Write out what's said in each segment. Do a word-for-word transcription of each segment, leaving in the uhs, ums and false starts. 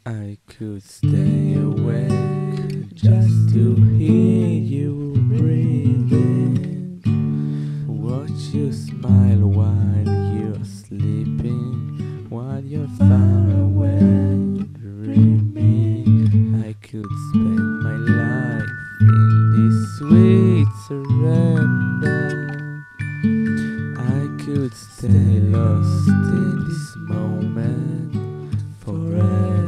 I could stay awake just to hear you breathing, watch you smile while you're sleeping, while you're far away dreaming. I could spend my life in this sweet surrender. I could stay lost in this moment forever.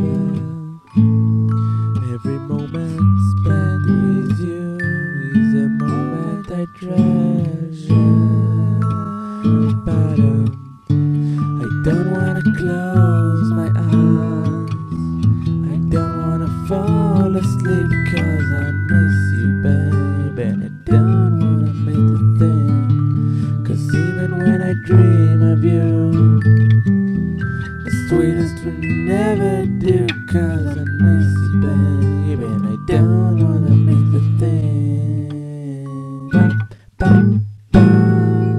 Every moment spent with you is a moment I treasure. But um, I don't wanna close my eyes, I don't wanna fall asleep, cause I miss you, babe. And I don't wanna miss a thing, cause even when I dream of you, the sweetest will never do, cause I miss you, babe. And I don't wanna miss a thing. Bum, bum, bum.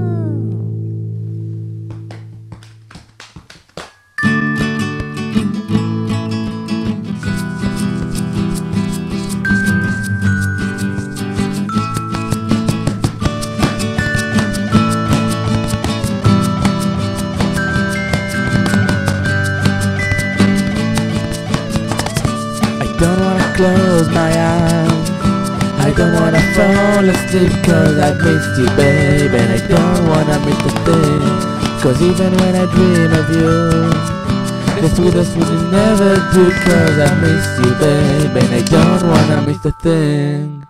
Don't wanna close my eyes, I don't wanna fall asleep, cause I missed you, babe. And I don't wanna miss a thing, cause even when I dream of you, the sweetest will never do, cause I miss you, babe. And I don't wanna miss a thing.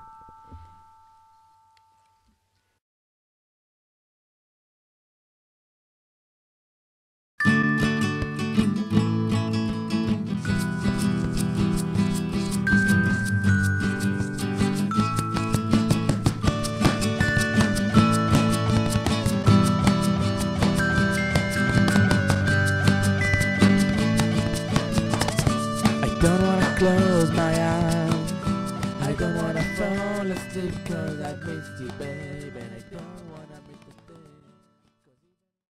I don't wanna close my eyes, I don't wanna fall asleep, cause I missed you, babe. And I don't